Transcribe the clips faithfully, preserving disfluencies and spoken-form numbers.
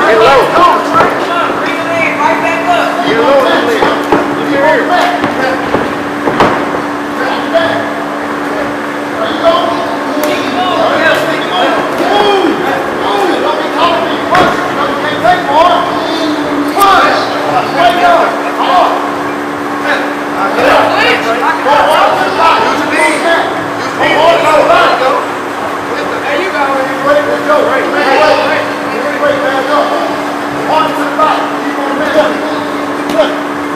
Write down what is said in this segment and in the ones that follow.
Get low. Bring it in, right back up. Get low. Look here. There you go. Keep moving. Move. Move. Don't be calling me push. You know you can't take more. Push. Wake up. Come on. Get up. Glitch. Go on to the back. Use your knees. Use your knees. Go on. Go. There you go. Ready to go. Ready. Ready. Ready. Man, go. On to the back. Keep on the man. Good.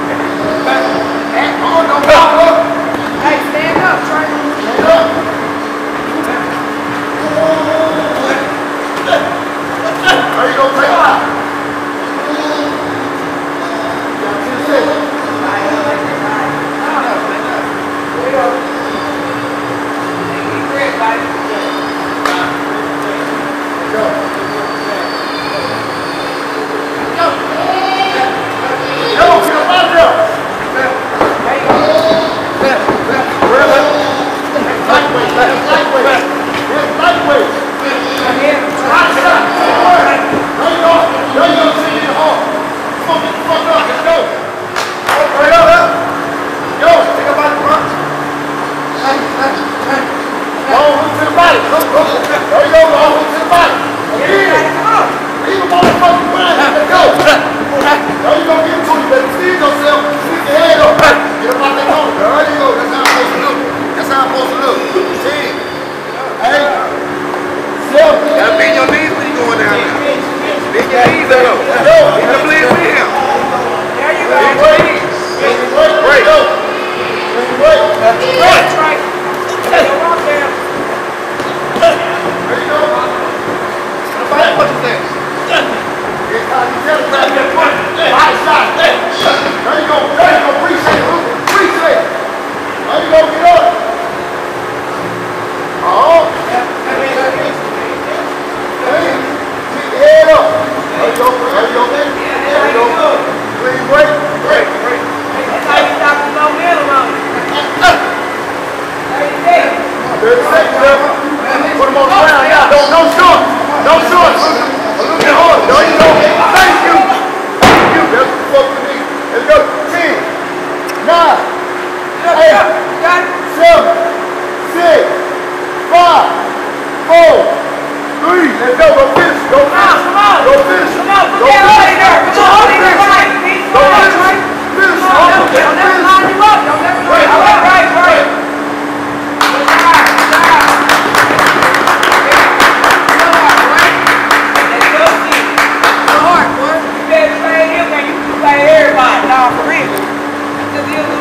Come on, don't foul up. Hey, stand up, Trey. Stand up. There you go, take it out. You got ten seconds. Go. Go, get up out there. Lightweight, lightweight. It's lightweight. Right shot. There you go. There you go. See you hard. Come on, get the fuck up. Let's go. Right up, up. Go. Take a body punch. Long hook to the body. Look, look. There you go. Long hook to the body. Again. Leave him on the fucking ground. Let's go. There you go. Get to you, baby. Steal yourself. Sneak your head up. Get up out that corner. There you go. That's how I'm supposed to look. That's how I'm supposed to look. Ten. Eight. Seven. Gotta bend your knees when you going down there. Bend your knees up. Let's go. You gotta believe in him. There you go. Big break. Big break. Break. Go. Big break. Break, Trey. There you go. There you go. Fight, what is that? It's time to tell grab that punch. High shot. There you go. There you go. Appreciate it. Appreciate it. There you go. Get up. Oh. Hey. Keep your head up. There you go. There you go. There you go. Clean break. Break. Break. That's how you stop the momentum on it. thirty-six. thirty seconds, Trevor. Put him on the ground. Yeah. No, no shorts. No shorts. A little bit harder. There you go. Thank you. Thank you. That's what the fuck we need. Let's go. Ten. Nine. Eight. Seven. Six. Five. Four. Three. Let's go. Go finish. Go finish. Come on. Go finish. Come on. Put Go that finish. on in there. Come on. Hold it there, Trey. Go finish. Finish. Don't never line you up. Don't never line you up. Right, right. Good job. Good job. Good hard, right? Let's go, see. Good hard, boy. You better play him than you can play everybody. Nah, for real. Just the other